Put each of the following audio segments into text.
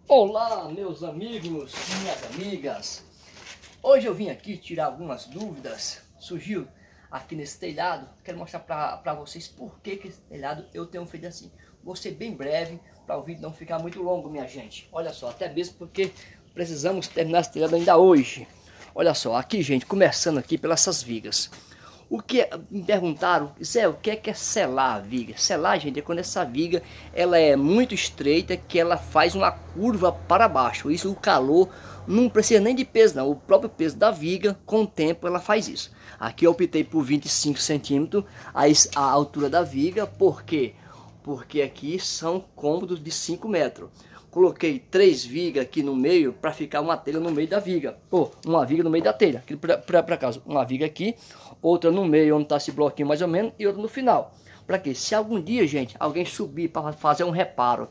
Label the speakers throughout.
Speaker 1: Olá, meus amigos, minhas amigas. Hoje eu vim aqui tirar algumas dúvidas. Surgiu aqui nesse telhado. Quero mostrar para vocês por que esse telhado eu tenho feito assim. Vou ser bem breve para o vídeo não ficar muito longo, minha gente. Olha só, até mesmo porque precisamos terminar esse telhado ainda hoje. Olha só, aqui, gente, começando aqui pelas essas vigas. O que me perguntaram, Zé, o que é selar a viga? Selar, gente, é quando essa viga ela é muito estreita, que ela faz uma curva para baixo. Isso, o calor não precisa nem de peso, não. O próprio peso da viga, com o tempo, ela faz isso. Aqui eu optei por 25 centímetros a altura da viga, por quê? Porque aqui são cômodos de 5 metros. Coloquei 3 vigas aqui no meio para ficar uma telha no meio da viga. Ou uma viga no meio da telha. Aqui por acaso, uma viga aqui, outra no meio onde está esse bloquinho mais ou menos e outra no final. Para quê? Se algum dia, gente, alguém subir para fazer um reparo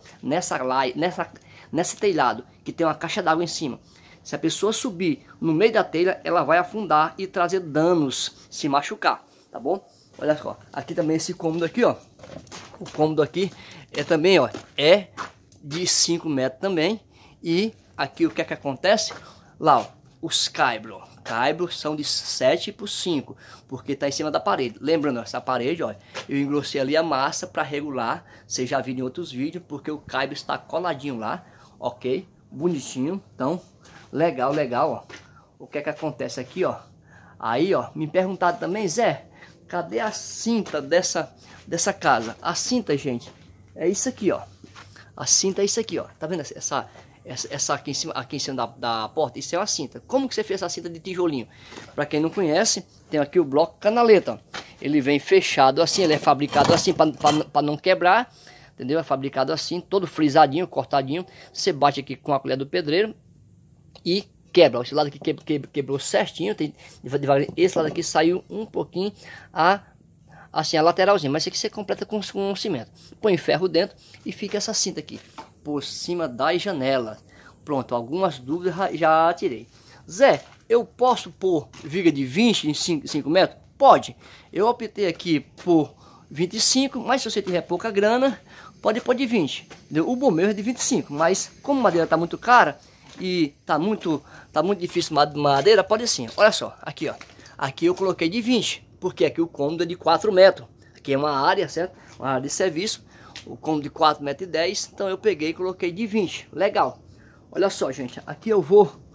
Speaker 1: nesse telhado que tem uma caixa d'água em cima. Se a pessoa subir no meio da telha, ela vai afundar e trazer danos, se machucar, tá bom? Olha só, aqui também esse cômodo aqui, ó. O cômodo aqui é também, ó, é de 5 metros também. E aqui o que é que acontece? Lá, ó, os caibros são de 7 por 5, porque tá em cima da parede. Lembrando, essa parede, ó, eu engrossei ali a massa para regular. Vocês já viram em outros vídeos, porque o caibro está coladinho lá, ok? Bonitinho, então, legal, ó. O que é que acontece aqui, ó? Aí, ó, me perguntaram também, Zé, cadê a cinta dessa casa? A cinta, gente, é isso aqui, ó. A cinta é isso aqui, ó. Tá vendo essa aqui em cima da porta? Isso é uma cinta. Como que você fez essa cinta de tijolinho? Para quem não conhece, tem aqui o bloco canaleta. Ele vem fechado assim, ele é fabricado assim para não quebrar, entendeu? É fabricado assim, todo frisadinho, cortadinho. Você bate aqui com a colher do pedreiro e quebra. Esse lado aqui quebrou certinho. Esse lado aqui saiu um pouquinho assim a lateralzinha, mas isso aqui você completa com um cimento. Põe ferro dentro e fica essa cinta aqui por cima das janelas. Pronto, algumas dúvidas já tirei. Zé, eu posso pôr viga de 20 em 5 metros? Pode. Eu optei aqui por 25, mas se você tiver pouca grana, pode pôr de 20. O bom mesmo é de 25, mas como a madeira está muito cara e tá muito difícil madeira, pode sim. Olha só, aqui, ó. Aqui eu coloquei de 20. Porque aqui o cômodo é de 4 metros. Aqui é uma área, certo? Uma área de serviço. O cômodo de 4,10 metros. Então eu peguei e coloquei de 20. Legal. Olha só, gente. Aqui eu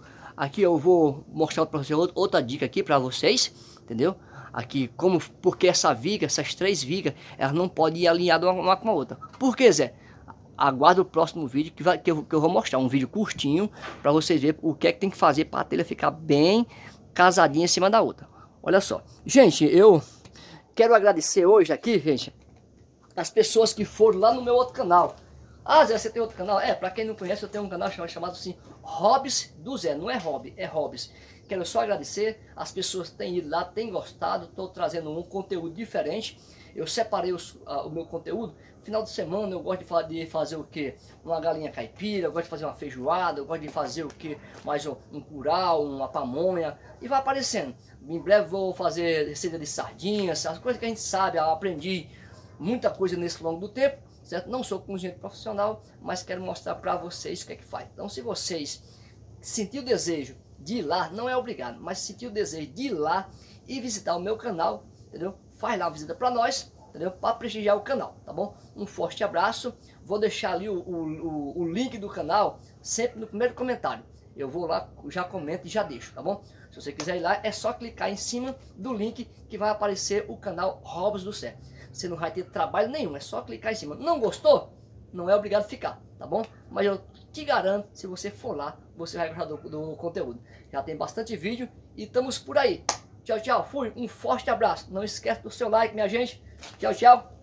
Speaker 1: vou mostrar para vocês outra dica aqui para vocês. Entendeu? Aqui, porque essa viga, essas 3 vigas, elas não podem ir alinhadas uma com a outra. Por que, Zé? Aguarda o próximo vídeo que eu vou mostrar. Um vídeo curtinho para vocês verem o que é que tem que fazer para a telha ficar bem casadinha em cima da outra. Olha só, gente, eu quero agradecer hoje aqui, gente, as pessoas que foram lá no meu outro canal. Ah, Zé, você tem outro canal? Pra quem não conhece, eu tenho um canal chamado assim, Hobbies do Zé, não é hobby, é Hobbies. Quero só agradecer, as pessoas têm ido lá, têm gostado, estou trazendo um conteúdo diferente. Eu separei o meu conteúdo. Final de semana eu gosto de fazer o que? Uma galinha caipira, eu gosto de fazer uma feijoada, eu gosto de fazer o que? Mais um curau, uma pamonha, e vai aparecendo. Em breve vou fazer receita de sardinhas, as coisas que a gente sabe, eu aprendi muita coisa nesse longo do tempo, certo? Não sou cozinheiro profissional, mas quero mostrar para vocês o que é que faz. Então, se vocês sentir o desejo de ir lá, não é obrigado, mas sentir o desejo de ir lá e visitar o meu canal, entendeu? Faz lá uma visita para nós, entendeu? Para prestigiar o canal, tá bom? Um forte abraço. Vou deixar ali o link do canal sempre no primeiro comentário. Eu vou lá, já comento e já deixo, tá bom? Se você quiser ir lá, é só clicar em cima do link que vai aparecer o canal Hobbies do Zé. Você não vai ter trabalho nenhum, é só clicar em cima. Não gostou? Não é obrigado a ficar, tá bom? Mas eu te garanto, se você for lá, você vai gostar do conteúdo. Já tem bastante vídeo e estamos por aí. Tchau, tchau. Fui. Um forte abraço. Não esquece do seu like, minha gente. Tchau, tchau.